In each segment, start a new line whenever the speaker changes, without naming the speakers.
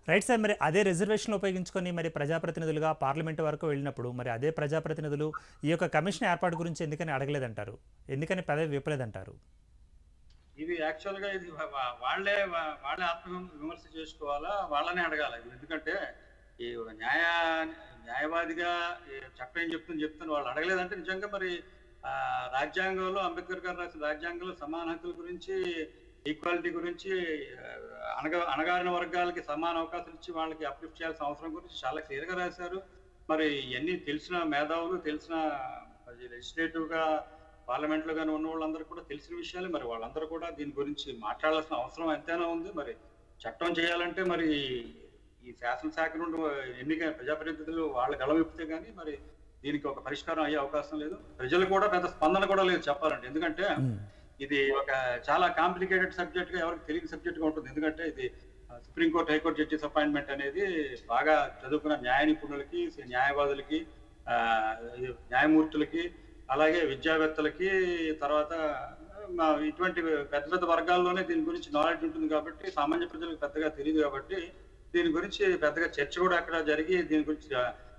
Right sir. మరి అదే reservation ఉపయోగించుకొని మరి ప్రజాప్రతినిధులుగా పార్లమెంట్ వరకు వెళ్ళినప్పుడు మరి అదే ప్రజాప్రతినిధులు ఈ యొక్క కమిషన్ ఏర్పాటు గురించి ఎందుకని అడగలేదంటారు? ఎందుకని పదవి విప్పలేదంటారు?
ఇది యాక్చువల్‌గా ఇది వాళ్ళే ఆత్మ విమర్శ చేసుకోవాలా? వాళ్ళనే అడగాల. ఎందుకంటే ఈ న్యాయవాదిగా ఈ చట్టం ఏం చెప్తుంది వాళ్ళు అడగలేదంటే నిజంగా మరి రాజ్యాంగంలో అంబేద్కర్ గారు రాసిన రాజ్యాంగంలో సమాన హక్కుల గురించి, ఈక్వాలిటీ గురించి, అణగారిన వర్గాలకి సమాన అవకాశాలు ఇచ్చి వాళ్ళకి అప్లిఫ్ట్ చేయాల్సిన అవసరం గురించి చాలా క్లియర్‌గా రాశారు. మరి ఇవన్నీ తెలిసిన మేధావులు, తెలిసిన లెజిస్లేటివ్‌గా పార్లమెంట్లో కానీ ఉన్న వాళ్ళందరూ కూడా తెలిసిన విషయాలే. మరి వాళ్ళందరూ కూడా దీని గురించి మాట్లాడాల్సిన అవసరం ఎంతైనా ఉంది. మరి చట్టం చేయాలంటే మరి ఈ శాసనశాఖ నుండి ఎన్నికైన ప్రజాప్రతినిధులు వాళ్ళ గళవిప్పితే కానీ మరి దీనికి ఒక పరిష్కారం అయ్యే అవకాశం లేదు. ప్రజలు కూడా పెద్ద స్పందన కూడా లేదు చెప్పాలంటే. ఎందుకంటే ఇది ఒక చాలా కాంప్లికేటెడ్ సబ్జెక్ట్ గా, ఎవరికి తెలియని సబ్జెక్ట్ గా ఉంటుంది. ఎందుకంటే ఇది సుప్రీంకోర్టు, హైకోర్టు జడ్జెస్ అపాయింట్మెంట్ అనేది బాగా చదువుకున్న న్యాయ నిపుణులకి, న్యాయవాదులకి, న్యాయమూర్తులకి, అలాగే విద్యావేత్తలకి, తర్వాత ఇటువంటి పెద్ద పెద్ద వర్గాల్లోనే దీని గురించి నాలెడ్జ్ ఉంటుంది కాబట్టి సామాన్య ప్రజలకు పెద్దగా తెలియదు. కాబట్టి దీని గురించి పెద్దగా చర్చ కూడా అక్కడ జరిగి దీని గురించి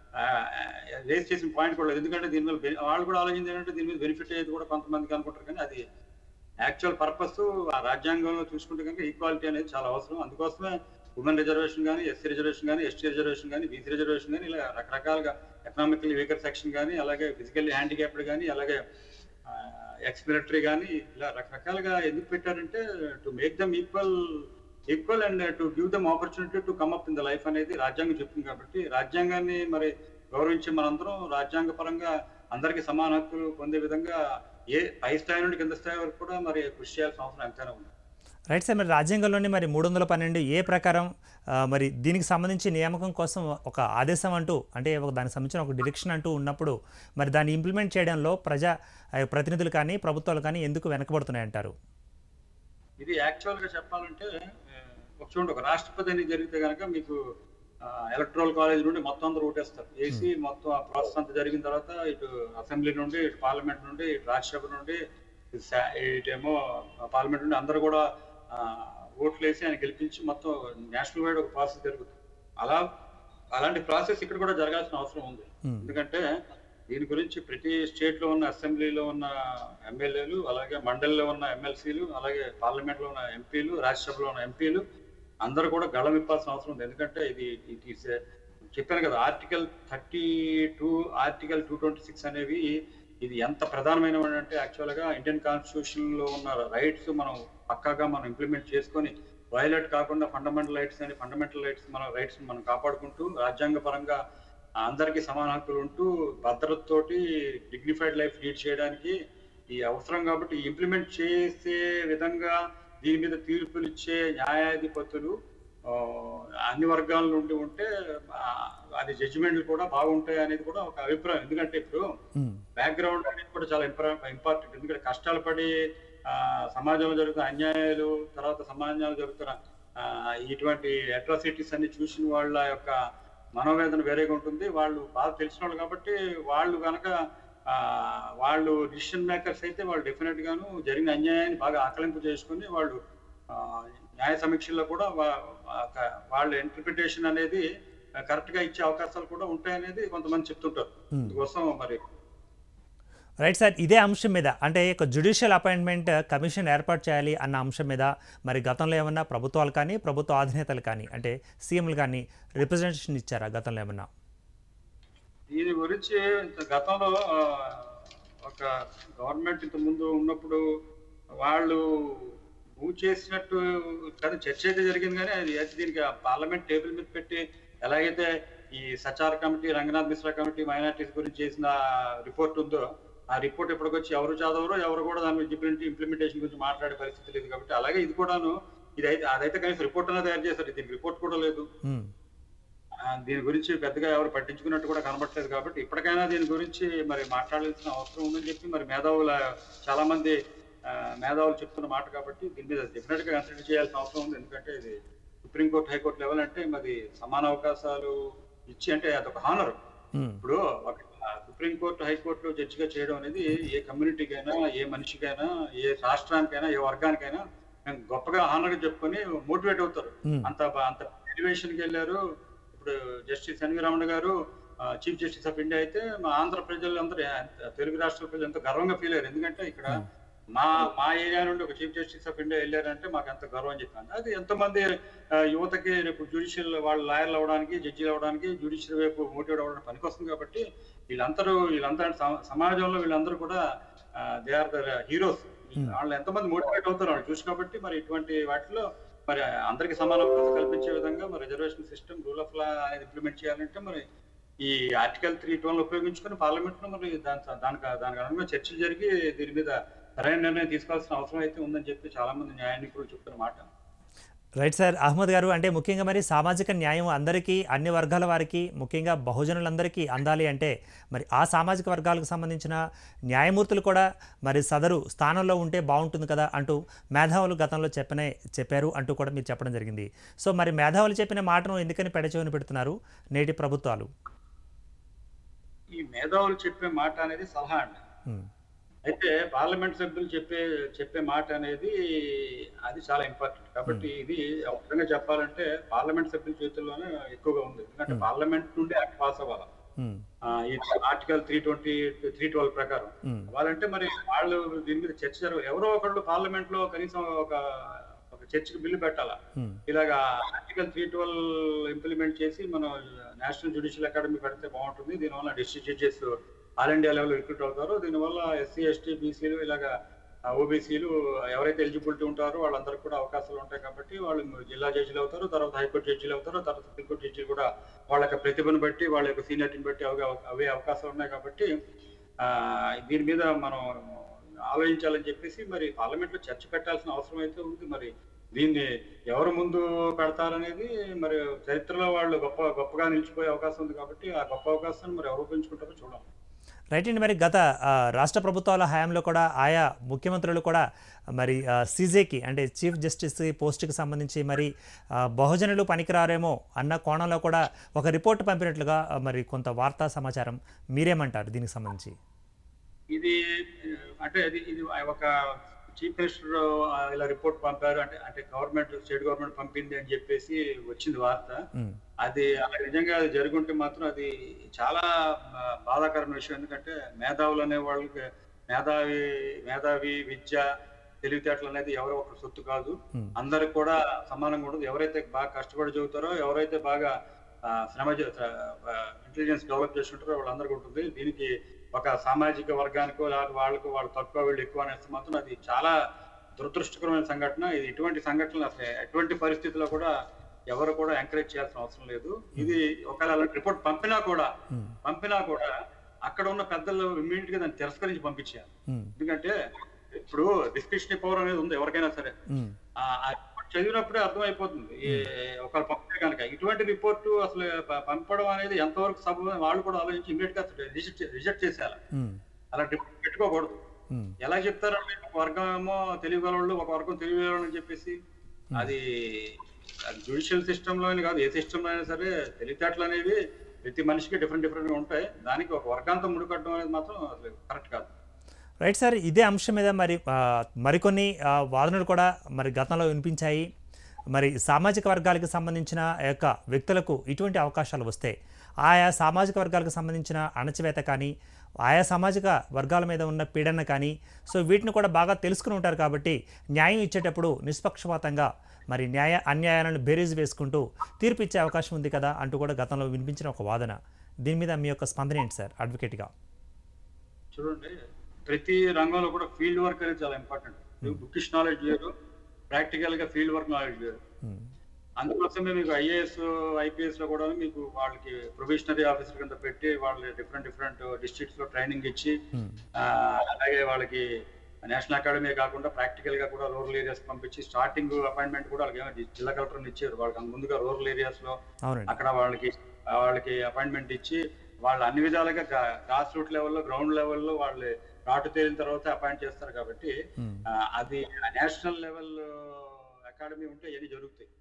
రేస్ చేసిన పాయింట్ కూడా లేదు. ఎందుకంటే దీని మీద వాళ్ళు కూడా ఆలోచించి ఏంటంటే దీని మీద బెనిఫిట్ అయ్యేది కూడా కొంతమందికి అనుకుంటారు. కానీ అది యాక్చువల్ పర్పస్ ఆ రాజ్యాంగంలో చూసుకుంటే కనుక ఈక్వాలిటీ అనేది చాలా అవసరం. అందుకోసమే ఉమెన్ రిజర్వేషన్ కానీ, ఎస్సీ రిజర్వేషన్ కానీ, ఎస్టీ రిజర్వేషన్ కానీ, బీసీ రిజర్వేషన్ కానీ, ఇలా రకరకాలుగా ఎకనామికల్లీ వీకర్ సెక్షన్ కానీ, అలాగే ఫిజికల్లీ హ్యాండిక్యాప్డ్ కానీ, అలాగే ఎక్స్ మిలిటరీ కానీ, ఇలా రకరకాలుగా ఎందుకు పెట్టారంటే to make them equal and to give them opportunity to come up in the life అనేది రాజ్యాంగం చెప్తుంది. కాబట్టి రాజ్యాంగాన్ని మరి గౌరవించే మనందరం రాజ్యాంగ పరంగా అందరికీ సమాన హక్కులు పొందే విధంగా పై స్థాయి నుండి కింద స్థాయి వరకు కూడా మరి కృషి చేయాల్సిన అవసరం ఎంతైనా ఉంది.
Right sir. మరి రాజ్యాంగంలోని మరి 312 ఏ ప్రకారం మరి దీనికి సంబంధించి నియామకం కోసం ఒక ఆదేశం అంటూ, అంటే దానికి సంబంధించిన ఒక డైరెక్షన్ అంటూ ఉన్నప్పుడు మరి దాన్ని ఇంప్లిమెంట్ చేయడంలో ప్రతినిధులు కానీ ప్రభుత్వాలు కానీ ఎందుకు వెనకబడుతున్నాయంటారు?
ఇది యాక్చువల్గా చెప్పాలంటే చూడండి, ఒక రాష్ట్రపతి అనేది జరిగితే కనుక మీకు ఎలక్ట్రల్ కాలేజ్ నుండి మొత్తం అందరూ ఓటేస్తారు. వేసి మొత్తం ఆ ప్రాసెస్ అంతా జరిగిన తర్వాత ఇటు అసెంబ్లీ నుండి, ఇటు పార్లమెంట్ నుండి, ఇటు రాజ్యసభ నుండి, ఇటేమో పార్లమెంట్ నుండి అందరూ కూడా ఓట్లు వేసి ఆయన గెలిపించి మొత్తం నేషనల్ వైడ్ ఒక ప్రాసెస్ జరుగుతుంది. అలాంటి ప్రాసెస్ ఇక్కడ కూడా జరగాల్సిన అవసరం ఉంది. ఎందుకంటే దీని గురించి ప్రతి స్టేట్ లో ఉన్న అసెంబ్లీలో ఉన్న ఎమ్మెల్యేలు, అలాగే మండలిలో ఉన్న ఎమ్మెల్సీలు, అలాగే పార్లమెంట్ లో ఉన్న ఎంపీలు, రాజ్యసభలో ఉన్న ఎంపీలు అందరూ కూడా గళం విప్పాల్సిన అవసరం ఉంది. ఎందుకంటే ఇది చెప్పాను కదా, ఆర్టికల్ 32, ఆర్టికల్ 226 అనేవి ఇది ఎంత ప్రధానమైనవి అంటే యాక్చువల్గా ఇండియన్ కాన్స్టిట్యూషన్ లో ఉన్న రైట్స్ మనం పక్కాగా మనం ఇంప్లిమెంట్ చేసుకొని వైలేట్ కాకుండా ఫండమెంటల్ రైట్స్ మనం కాపాడుకుంటూ రాజ్యాంగ పరంగా అందరికీ సమాన హక్కులు ఉంటూ భద్రతతోటి డిగ్నిఫైడ్ లైఫ్ లీడ్ చేయడానికి ఈ అవసరం. కాబట్టి ఇంప్లిమెంట్ చేసే విధంగా దీని మీద తీర్పులు ఇచ్చే న్యాయాధిపతులు అన్ని వర్గాల నుండి ఉంటే అది జడ్జిమెంట్లు కూడా బాగుంటాయి అనేది కూడా ఒక అభిప్రాయం. ఎందుకంటే ఇప్పుడు బ్యాక్గ్రౌండ్ అనేది కూడా చాలా ఇంపార్టెంట్. ఎందుకంటే కష్టాలు పడి సమాజంలో జరుగుతున్న అన్యాయాలు, తర్వాత సమాజంలో జరుగుతున్న ఇటువంటి అట్రాసిటీస్ అన్ని చూసిన వాళ్ళ యొక్క మనోవేదన వేరేగా ఉంటుంది. వాళ్ళు బాగా తెలిసిన వాళ్ళు కాబట్టి వాళ్ళు కనుక వాళ్ళు డిసిషన్ మేకర్స్ అయితే వాళ్ళు డెఫినెట్ గాను జరిగిన అన్యాయాన్ని బాగా ఆకలింపు చేసుకుని వాళ్ళు న్యాయ సమీక్షల్లో కూడా వాళ్ళ ఇంటర్ప్రిటేషన్ అనేది కరెక్ట్ గా ఇచ్చే అవకాశాలు కూడా ఉంటాయనేది కొంతమంది చెప్తుంటారు. అందుకోసం మరి
రైట్ సార్. ఇదే అంశం మీద అంటే ఒక జ్యుడిషియల్ అపాయింట్మెంట్ కమిషన్ ఏర్పాటు చేయాలి అన్న అంశం మీద మరి గతంలో ఏమన్నా ప్రభుత్వాలు కానీ, ప్రభుత్వ అధినేతలు కానీ, అంటే సీఎంలు కానీ రిప్రజెంటేషన్ ఇచ్చారా గతంలో ఏమన్నా?
దీని గురించి గతంలో ఒక గవర్నమెంట్ ఇంత ముందు ఉన్నప్పుడు వాళ్ళు మూవ్ చేసినట్టు కానీ చర్చ అయితే జరిగింది. కానీ అది దీనికి పార్లమెంట్ టేబుల్ మీద పెట్టి ఎలాగైతే ఈ Sachar committee, Ranganath Mishra committee minorities గురించి చేసిన రిపోర్ట్ ఉందో ఆ రిపోర్ట్ ఇప్పటికొచ్చి ఎవరు చదవరు, ఎవరు కూడా దాని ఇంప్లిమెంటేషన్ గురించి మాట్లాడే పరిస్థితి లేదు. కాబట్టి అలాగే ఇది కూడాను అదైతే కనీసం రిపోర్ట్ అనేది తయారు చేశారు. దీనికి రిపోర్ట్ కూడా లేదు. దీని గురించి పెద్దగా ఎవరు పట్టించుకున్నట్టు కూడా కనబట్టలేదు. కాబట్టి ఇప్పటికైనా దీని గురించి మరి మాట్లాడాల్సిన అవసరం ఉందని చెప్పి మరి చాలా మంది మేధావులు చెప్తున్న మాట. కాబట్టి దీని మీద డెఫినెట్ గా కన్సిడర్ చేయాల్సిన అవసరం ఉంది. ఎందుకంటే ఇది సుప్రీంకోర్టు, హైకోర్టు లెవెల్ అంటే మరి సమాన అవకాశాలు ఇచ్చి అంటే అదొక హానర్. ఇప్పుడు ఒక సుప్రీంకోర్టు, హైకోర్టు జడ్జిగా చేయడం అనేది ఏ కమ్యూనిటీకైనా, ఏ మనిషికైనా, ఏ రాష్ట్రానికైనా, ఏ వర్గానికైనా గొప్పగా హానర్ గా చెప్పుకొని మోటివేట్ అవుతారు. అంత ఎలివేషన్కి వెళ్ళారు. ఇప్పుడు జస్టిస్ ఎన్వి రమణ గారు చీఫ్ జస్టిస్ ఆఫ్ ఇండియా అయితే మా ఆంధ్ర ప్రజలందరూ తెలుగు రాష్ట్రాల ప్రజలు ఎంతో గర్వంగా ఫీల్ అయ్యారు. ఎందుకంటే ఇక్కడ మా మా ఏరియా నుండి ఒక చీఫ్ జస్టిస్ ఆఫ్ ఇండియా వెళ్ళారంటే మాకు ఎంత గర్వం అని చెప్పాను. అది ఎంతమంది యువతకి రేపు జ్యుడిషియల్ వాళ్ళు లాయర్లు అవ్వడానికి, జడ్జీలు అవ్వడానికి, జ్యుడిషియల్ వైపు మోటివేట్ అవ్వడానికి పనికొస్తుంది. కాబట్టి వీళ్ళందరూ సమాజంలో వీళ్ళందరూ కూడా దే ఆర్ ద హీరోస్. వాళ్ళు ఎంతమంది మోటివేట్ అవుతారు వాళ్ళు చూసి. కాబట్టి మరి ఇటువంటి వాటిలో మరి అందరికి సమాన అవకాశం కల్పించే విధంగా మరి reservation system, rule of law అనేది ఇంప్లిమెంట్ చేయాలంటే మరి ఈ ఆర్టికల్ 312 ఉపయోగించుకొని పార్లమెంట్ లో మరి దానికి అనుగుణంగా చర్చలు జరిగి దీని మీద సరైన నిర్ణయం తీసుకోవాల్సిన అవసరం అయితే ఉందని చెప్పి చాలా మంది న్యాయ నిపుణులు చెప్తున్న మాట.
Right sir. అహ్మద్ గారు, అంటే ముఖ్యంగా మరి సామాజిక న్యాయం అందరికీ, అన్ని వర్గాల వారికి, ముఖ్యంగా బహుజనులందరికీ అందాలి అంటే మరి ఆ సామాజిక వర్గాలకు సంబంధించిన న్యాయమూర్తులు కూడా మరి సదరు స్థానంలో ఉంటే బాగుంటుంది కదా అంటూ మేధావులు గతంలో చెప్పారు అంటూ కూడా మీరు చెప్పడం జరిగింది. సో మరి మేధావులు చెప్పిన మాటను ఎందుకని పెడచెవిన పెడుతున్నారు నేటి ప్రభుత్వాలు?
ఈ మేధావులు చెప్పే మాట అనేది సలహా అండి. అయితే పార్లమెంట్ సభ్యులు చెప్పే మాట అనేది అది చాలా ఇంపార్టెంట్. కాబట్టి ఇది ఒక విధంగా చెప్పాలంటే పార్లమెంట్ సభ్యుల చేతుల్లోనే ఎక్కువగా ఉంది. ఎందుకంటే పార్లమెంట్ నుండి యాక్ట్ పాస్ అవ్వాలి. ఈ ఆర్టికల్ 312 ప్రకారం అవ్వాలంటే మరి వాళ్ళు దీని మీద చర్చ ఎవరో ఒకళ్ళు పార్లమెంట్ లో కనీసం ఒక చర్చకి బిల్లు పెట్టాలా. ఇలాగా ఆర్టికల్ 312 ఇంప్లిమెంట్ చేసి మనం నేషనల్ జ్యుడిషియల్ అకాడమీ పెడితే బాగుంటుంది. దీనివల్ల district judges all India level recruit అవుతారు. దీనివల్ల ఎస్సీ, ఎస్టీ, బీసీలు, ఇలాగా ఓబీసీలు ఎవరైతే ఎలిజిబిలిటీ ఉంటారో వాళ్ళందరికీ కూడా అవకాశాలు ఉంటాయి. కాబట్టి వాళ్ళు జిల్లా జడ్జీలు అవుతారు, తర్వాత హైకోర్టు జడ్జీలు అవుతారు, తర్వాత సుప్రీంకోర్టు జడ్జీలు కూడా వాళ్ళ యొక్క ప్రతిభను బట్టి, వాళ్ళ యొక్క సీనియారిటీని బట్టి అవే అవకాశాలు ఉన్నాయి. కాబట్టి దీని మీద మనం ఆలోచించాలని చెప్పేసి మరి పార్లమెంట్ లో చర్చ పెట్టాల్సిన అవసరం అయితే ఉంది. మరి దీన్ని ఎవరు ముందు పెడతారనేది మరి చరిత్రలో వాళ్ళు గొప్పగా నిలిచిపోయే అవకాశం ఉంది. కాబట్టి ఆ గొప్ప అవకాశాన్ని మరి ఎవరు ఉపయోగించుకుంటారో చూడాలి.
రైట్ అండి. మరి గత రాష్ట్ర ప్రభుత్వాల హయాంలో కూడా ఆయా ముఖ్యమంత్రులు కూడా మరి సీజేకి అంటే చీఫ్ జస్టిస్ పోస్ట్కి సంబంధించి మరి బహుజనులు పనికిరారేమో అన్న కోణంలో కూడా ఒక రిపోర్ట్ పంపినట్లుగా మరి కొంత వార్తా సమాచారం. మీరేమంటారు దీనికి సంబంధించి?
ఇది అంటే ఇది ఒక చీఫ్ మినిస్టర్ ఇలా రిపోర్ట్ పంపారు అంటే గవర్నమెంట్, స్టేట్ గవర్నమెంట్ పంపింది అని చెప్పేసి వచ్చింది వార్త. అది నిజంగా అది జరుగుంటే మాత్రం అది చాలా బాధాకరమైన విషయం. ఎందుకంటే మేధావులు అనే వాళ్ళకి మేధావి విద్య, తెలివితేటలు అనేది ఎవరో ఒకరి సొత్తు కాదు. అందరికి కూడా సమానంగా ఉండదు. ఎవరైతే బాగా కష్టపడి చదువుతారో, ఎవరైతే బాగా ఇంటెలిజెన్స్ డెవలప్ చేసుకుంటారో వాళ్ళందరికీ ఉంటుంది. దీనికి ఒక సామాజిక వర్గానికో వాళ్ళు తక్కువ, వీళ్ళు ఎక్కువ అనేస్తే మాత్రం అది చాలా దురదృష్టకరమైన సంఘటన. ఇది ఇటువంటి సంఘటనలు అసలు ఎటువంటి పరిస్థితుల్లో కూడా ఎవరు కూడా ఎంకరేజ్ చేయాల్సిన అవసరం లేదు. ఇది ఒకవేళ రిపోర్ట్ పంపినా కూడా అక్కడ ఉన్న పెద్దలు ఇమ్మీడియట్ గా దాన్ని తిరస్కరించి పంపించారు. ఎందుకంటే ఇప్పుడు డిస్క్రిప్షన్ పవర్ అనేది ఉంది ఎవరికైనా సరే. చదివినప్పుడే అర్థమైపోతుంది ఒకవేళ పంపితే కనుక. ఇటువంటి రిపోర్టు అసలు పంపడం అనేది ఎంతవరకు సబబు వాళ్ళు కూడా ఆలోచించి ఇమ్మీడియట్ గా రిజెక్ట్ చేసేయాలి. అలా రిపోర్ట్ పెట్టుకోకూడదు. ఎలా చెప్తారంటే ఒక వర్గం ఏమో తెలియగలవాళ్ళు, ఒక వర్గం తెలియగలవాళ్ళు అని చెప్పేసి. అది జ్యుడిషియల్ సిస్టమ్ లో కాదు, ఏ సిస్టమ్ లో అయినా సరే తెలివితేటలు అనేవి ప్రతి మనిషికి డిఫరెంట్ గా ఉంటాయి. దానికి ఒక వర్గాంతో ముడిపడడం అనేది మాత్రం అసలు కరెక్ట్ కాదు.
Right sir. ఇదే అంశం మీద మరికొన్ని వాదనలు కూడా మరి గతంలో వినిపించాయి. మరి సామాజిక వర్గాలకు సంబంధించిన యొక్క వ్యక్తులకు ఇటువంటి అవకాశాలు వస్తే ఆయా సామాజిక వర్గాలకు సంబంధించిన అణచివేత కానీ, ఆయా సామాజిక వర్గాల మీద ఉన్న పీడన కానీ, సో వీటిని కూడా బాగా తెలుసుకుని ఉంటారు. కాబట్టి న్యాయం ఇచ్చేటప్పుడు నిష్పక్షపాతంగా మరి అన్యాయాలను బేరీజు వేసుకుంటూ తీర్పు ఇచ్చే అవకాశం ఉంది కదా అంటూ కూడా గతంలో వినిపించిన ఒక వాదన. దీని మీద మీ యొక్క స్పందన ఏంటి సార్ అడ్వకేట్గా?
చూడండి, ప్రతి రంగంలో కూడా ఫీల్డ్ వర్క్ అనేది చాలా ఇంపార్టెంట్. బుకిష్ నాలెడ్జ్ వేరు, ప్రాక్టికల్ గా ఫీల్డ్ వర్క్ నాలెడ్జ్ వేరు. అందుకోసమే మీకు ఐఏఎస్, ఐపీఎస్ లో కూడా మీకు వాళ్ళకి ప్రొబేషనరీ ఆఫీసర్ కింద పెట్టి వాళ్ళు డిఫరెంట్ డిస్ట్రిక్ట్స్ లో ట్రైనింగ్ ఇచ్చి, అలాగే వాళ్ళకి నేషనల్ అకాడమీ కాకుండా ప్రాక్టికల్ గా కూడా రూరల్ ఏరియాస్ పంపించి స్టార్టింగ్ అపాయింట్మెంట్ కూడా వాళ్ళకి జిల్లా కలెక్టర్ ఇచ్చారు. వాళ్ళకి ముందుగా రూరల్ ఏరియాస్ లో అక్కడ వాళ్ళకి అపాయింట్మెంట్ ఇచ్చి వాళ్ళు అన్ని విధాలుగా గ్రాస్ రూట్ లెవెల్లో, గ్రౌండ్ లెవెల్లో వాళ్ళు రాటు తేలిన తర్వాత అపాయింట్ చేస్తారు. కాబట్టి అది నేషనల్ లెవెల్ అకాడమీ ఉంటే ఏది జరుగుతాయి.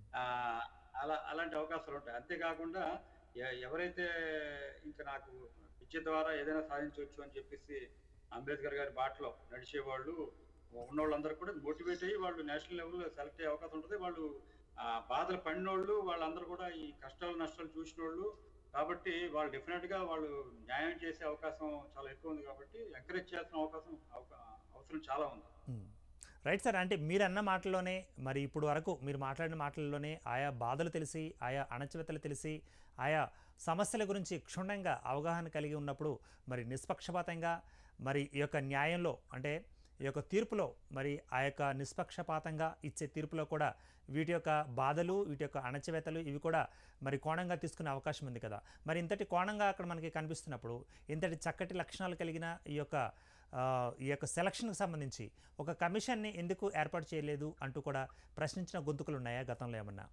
అలాంటి అవకాశాలు ఉంటాయి. అంతేకాకుండా ఎవరైతే ఇంకా నాకు విద్య ద్వారా ఏదైనా సాధించవచ్చు అని చెప్పేసి అంబేద్కర్ గారి బాటలో నడిచేవాళ్ళు ఉన్నవాళ్ళందరూ కూడా మోటివేట్ అయ్యి వాళ్ళు నేషనల్ లెవెల్లో సెలెక్ట్ అయ్యే అవకాశం ఉంటుంది. వాళ్ళు ఆ బాధలు పడినోళ్ళు వాళ్ళందరూ కూడా ఈ కష్టాలు నష్టాలు చూసినోళ్ళు కాబట్టి వాళ్ళు డెఫినెట్ గా వాళ్ళు న్యాయం చేసే అవకాశం చాలా ఎక్కువ ఉంది కాబట్టి ఎంకరేజ్ చేయాల్సిన అవసరం చాలా ఉంది.
Right sir. అంటే మీరన్న మాటల్లోనే మరి ఇప్పుడు వరకు మీరు మాట్లాడిన మాటల్లోనే ఆయా బాధలు తెలిసి, ఆయా అణచివేతలు తెలిసి, ఆయా సమస్యల గురించి క్షుణ్ణంగా అవగాహన కలిగి ఉన్నప్పుడు మరి నిష్పక్షపాతంగా మరి ఈ యొక్క న్యాయంలో అంటే ఈ యొక్క తీర్పులో మరి ఆ యొక్క నిష్పక్షపాతంగా ఇచ్చే తీర్పులో కూడా వీటి యొక్క బాధలు, వీటి యొక్క అణచివేతలు ఇవి కూడా మరి కోణంగా తీసుకునే అవకాశం ఉంది కదా. మరి ఇంతటి కోణంగా అక్కడ మనకి కనిపిస్తున్నప్పుడు ఇంతటి చక్కటి లక్షణాలు కలిగిన ఈ యొక్క సెలక్షన్కి సంబంధించి ఒక కమిషన్ని ఎందుకు ఏర్పాటు చేయలేదు అంటూ కూడా ప్రశ్నించిన గొంతుకులు ఉన్నాయా గతంలో ఏమన్నా?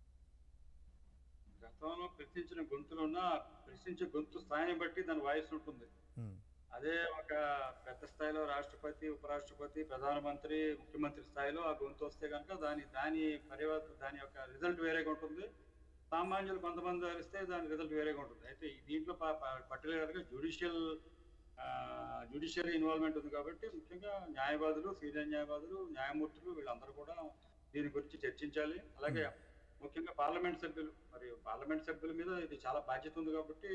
గతంలో ప్రశ్నించే గొంతు స్థాయిని బట్టి దాని వాయిస్ ఉంటుంది. అదే ఒక పెద్ద స్థాయిలో రాష్ట్రపతి, ఉపరాష్ట్రపతి, ప్రధానమంత్రి, ముఖ్యమంత్రి స్థాయిలో ఆ గొంతు వస్తే కనుక దాని యొక్క రిజల్ట్ వేరేగా ఉంటుంది. సామాన్యులు కొంతమంది వరిస్తే దాని రిజల్ట్ వేరేగా ఉంటుంది. అయితే దీంట్లో పర్టికులర్గా జ్యుడిషియరీ ఇన్వాల్వ్మెంట్ ఉంది కాబట్టి ముఖ్యంగా న్యాయవాదులు, సీనియర్ న్యాయవాదులు, న్యాయమూర్తులు వీళ్ళందరూ కూడా దీని గురించి చర్చించాలి. అలాగే ముఖ్యంగా పార్లమెంట్ సభ్యుల మీద ఇది చాలా బాధ్యత ఉంది కాబట్టి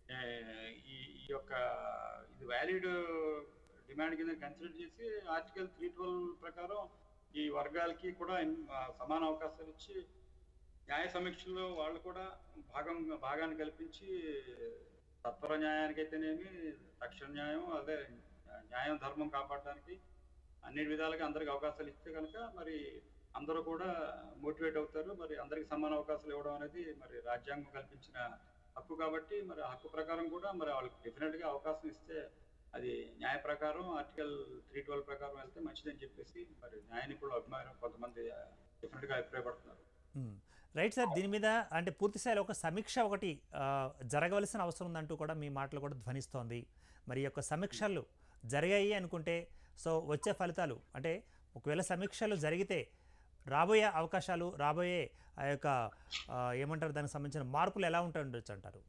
ఈ యొక్క ఇది వ్యాలిడ్ డిమాండ్ కింద కన్సిడర్ చేసి ఆర్టికల్ 312 ప్రకారం ఈ వర్గాలకి కూడా సమాన అవకాశాలు ఇచ్చి న్యాయ సమీక్షలో వాళ్ళు కూడా భాగాన్ని కల్పించి సత్వర న్యాయానికైతేనేమి, తక్షణ న్యాయం, అదే న్యాయం ధర్మం కాపాడడానికి అన్ని విధాలుగా అందరికి అవకాశాలు ఇస్తే కనుక మరి అందరూ కూడా మోటివేట్ అవుతారు. మరి అందరికి సమాన అవకాశాలు ఇవ్వడం అనేది మరి రాజ్యాంగం కల్పించిన హక్కు కాబట్టి మరి ఆ హక్కు ప్రకారం కూడా మరి వాళ్ళకి డెఫినెట్ గా అవకాశం ఇస్తే అది న్యాయ ప్రకారం ఆర్టికల్ 312 ప్రకారం వెళ్తే మంచిదని చెప్పేసి మరి న్యాయ నిపుణులు అభిమానం కొంతమంది డెఫినెట్ గా అభిప్రాయపడుతున్నారు.
Right sir. దీని మీద అంటే పూర్తి స్థాయిలో ఒక సమీక్ష ఒకటి జరగవలసిన అవసరం ఉందంటూ కూడా మీ మాటలు కూడా ధ్వనిస్తోంది. మరి యొక్క సమీక్షలు జరిగాయి అనుకుంటే సో వచ్చే ఫలితాలు అంటే ఒకవేళ సమీక్షలు జరిగితే రాబోయే అవకాశాలు, రాబోయే ఆ యొక్క ఏమంటారు దానికి సంబంధించిన మార్పులు ఎలా ఉండొచ్చు అంటారు?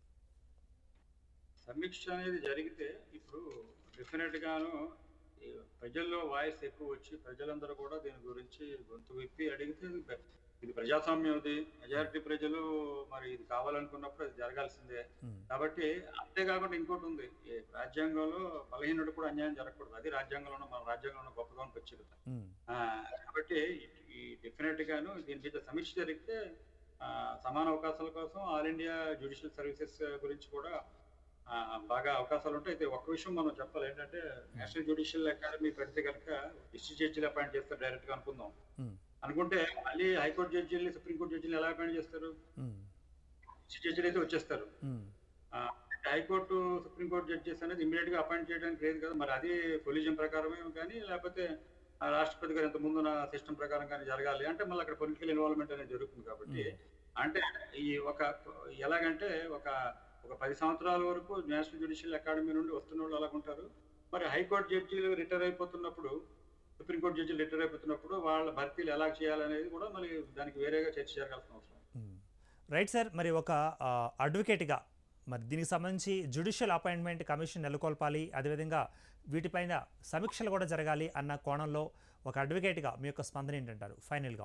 సమీక్ష అనేది జరిగితే ఇప్పుడు డెఫినెట్ గాను ప్రజల్లో వాయిస్ ఎక్కువ వచ్చి ప్రజలందరూ కూడా దీని గురించి గొంతు విప్పి అడిగితే ఇది ప్రజాస్వామ్యం, ఇది మెజారిటీ ప్రజలు మరి ఇది కావాలనుకున్నప్పుడు అది జరగాల్సిందే. కాబట్టి అంతేకాకుండా ఇంకోటి ఉంది, రాజ్యాంగంలో బలహీనుడు కూడా అన్యాయం జరగకూడదు. అది రాజ్యాంగంలో మన రాజ్యాంగంలో గొప్పగా వచ్చేది. కాబట్టి ఈ డెఫినెట్ గాను దీని మీద సమీక్ష జరిగితే సమాన అవకాశాల కోసం ఆల్ ఇండియా జ్యుడిషియల్ సర్వీసెస్ గురించి కూడా బాగా అవకాశాలు ఉంటాయి. అయితే ఒక్క విషయం మనం చెప్పాలి ఏంటంటే నేషనల్ జ్యుడిషియల్ అకాడమీ పెడితే కనుక డిస్ట్రిక్ట్ జడ్జిలు అపాయింట్ చేస్తారు డైరెక్ట్ గా అనుకుంటే మళ్ళీ హైకోర్టు జడ్జిల్ని, సుప్రీంకోర్టు జడ్జిని ఎలా అపాయింట్ చేస్తారు? డిస్ట్రిక్ట్ జడ్జిలు అయితే వచ్చేస్తారు. హైకోర్టు, సుప్రీంకోర్టు జడ్జెస్ అనేది ఇమీడియట్ గా అపాయింట్ చేయడానికి లేదు కదా. మరి అది కొలిజియం ప్రకారమే కానీ లేకపోతే రాష్ట్రపతి గారు ఇంత ముందున్న సిస్టమ్ ప్రకారం కానీ జరగాలి అంటే మళ్ళీ అక్కడ పొలిటికల్ ఇన్వాల్వ్మెంట్ అనేది జరుగుతుంది. కాబట్టి అంటే ఈ ఎలాగంటే ఒక 10 సంవత్సరాల వరకు నేషనల్ జ్యుడిషియల్ అకాడమీ నుండి వస్తున్న వాళ్ళు అలాగుంటారు. మరి హైకోర్టు జడ్జీలు రిటైర్ అయిపోతున్నప్పుడు, సుప్రీంకోర్టు జడ్జీలు రిటైర్ అయిపోతున్నప్పుడు వాళ్ళ భర్తీలు ఎలా చేయాలనేది కూడా మరి దానికి వేరేగా చర్చ జరగాల్సిన అవసరం.
Right sir. మరి ఒక అడ్వకేట్గా మరి దీనికి సంబంధించి జ్యుడిషియల్ అపాయింట్మెంట్ కమిషన్ నెలకొల్పాలి, అదేవిధంగా వీటిపైన సమీక్షలు కూడా జరగాలి అన్న కోణంలో ఒక అడ్వకేట్గా మీ యొక్క స్పందన ఏంటంటారు ఫైనల్గా?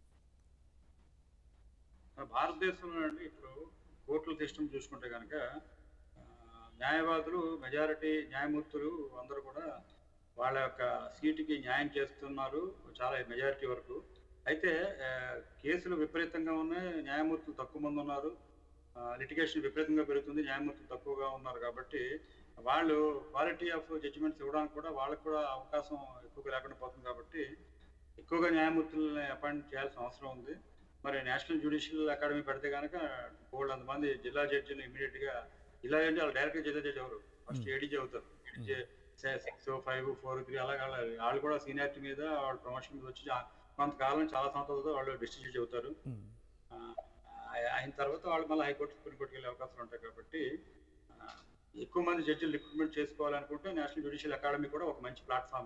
భారతదేశంలో అండి ఇప్పుడు కోర్టుల సిస్టమ్ చూసుకుంటే కనుక న్యాయవాదులు, మెజారిటీ న్యాయమూర్తులు అందరూ కూడా వాళ్ళ యొక్క సీటుకి న్యాయం చేస్తున్నారు చాలా మెజారిటీ వరకు. అయితే కేసులు విపరీతంగా ఉన్నాయి, న్యాయమూర్తులు తక్కువ మంది ఉన్నారు, లిటిగేషన్ విపరీతంగా పెరుగుతుంది, న్యాయమూర్తులు తక్కువగా ఉన్నారు. కాబట్టి వాళ్ళు క్వాలిటీ ఆఫ్ జడ్జిమెంట్స్ ఇవ్వడానికి కూడా వాళ్ళకు కూడా అవకాశం ఎక్కువగా లేకుండా పోతుంది. కాబట్టి ఎక్కువగా న్యాయమూర్తులని అపాయింట్ చేయాల్సిన అవసరం ఉంది. మరి నేషనల్ జ్యుడిషియల్ అకాడమీ పెడితే కనుక 400 మంది జిల్లా జడ్జిలు ఇమీడియట్ గా, జిల్లా జడ్జి వాళ్ళు డైరెక్ట్ గా జిల్లా జడ్జి ఎవరు ఫస్ట్ ఏడీజీ అవుతారు. 6, 5, 4, 3 అలాగే వాళ్ళు కూడా సీనియారిటీ మీద వాళ్ళ ప్రమోషన్ మీద వచ్చి కొంతకాలం చాలా సంవత్సరాలతో వాళ్ళు డిస్ట్రిక్ట్ జడ్జి అవుతారు. అయిన తర్వాత వాళ్ళు మళ్ళీ హైకోర్టు, సుప్రీంకోర్టుకి వెళ్ళే అవకాశాలు ఉంటాయి. కాబట్టి ఎక్కువ మంది జడ్జిలు రిక్రూట్మెంట్ చేసుకోవాలనుకుంటే నేషనల్ జ్యుడిషియల్ అకాడమీ కూడా ఒక మంచి platform.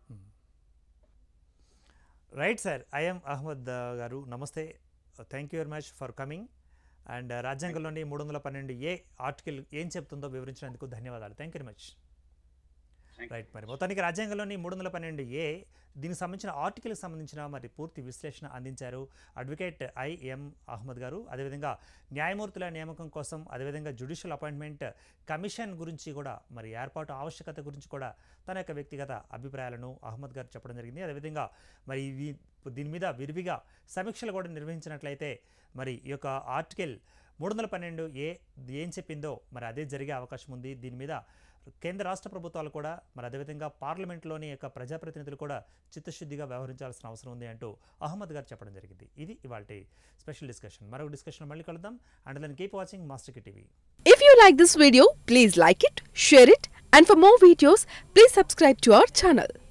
Right sir. IM Ahmed గారు, నమస్తే. Thank you very much for coming. And రాజ్యాంగంలోని 312A ఆర్టికల్ ఏం చెప్తుందో వివరించినందుకు ధన్యవాదాలు. Thank you very much. Right. మరి మొత్తానికి రాజ్యాంగంలోని 312A దీనికి సంబంధించిన ఆర్టికల్కి సంబంధించిన మరి పూర్తి విశ్లేషణ అందించారు అడ్వకేట్ ఐఎం అహ్మద్ గారు. అదేవిధంగా న్యాయమూర్తుల నియామకం కోసం, అదేవిధంగా జ్యుడిషియల్ అపాయింట్మెంట్ కమిషన్ గురించి కూడా, మరి ఏర్పాటు ఆవశ్యకత గురించి కూడా తన యొక్క వ్యక్తిగత అభిప్రాయాలను అహ్మద్ గారు చెప్పడం జరిగింది. అదేవిధంగా మరి దీని మీద విరివిగా సమీక్షలు కూడా నిర్వహించినట్లయితే మరి ఈ యొక్క ఆర్టికల్ 312A ఏం చెప్పిందో మరి అదే జరిగే అవకాశం ఉంది. దీని మీద కేంద్ర రాష్ట్ర ప్రభుత్వాలు కూడా, మరి అదేవిధంగా పార్లమెంట్లోని యొక్క ప్రజాప్రతినిధులు కూడా చిత్తశుద్ధిగా వ్యవహరించాల్సిన అవసరం ఉంది అంటూ అహ్మద్ గారు చెప్పడం జరిగింది. ఇది ఇవాల్టి స్పెషల్ డిస్కషన్. మరొక డిస్కషన్ మళ్ళీ కలుద్దాం. And then keep watching master TV.
If you like this video, please like it, share it, and for more videos, please subscribe to our channel.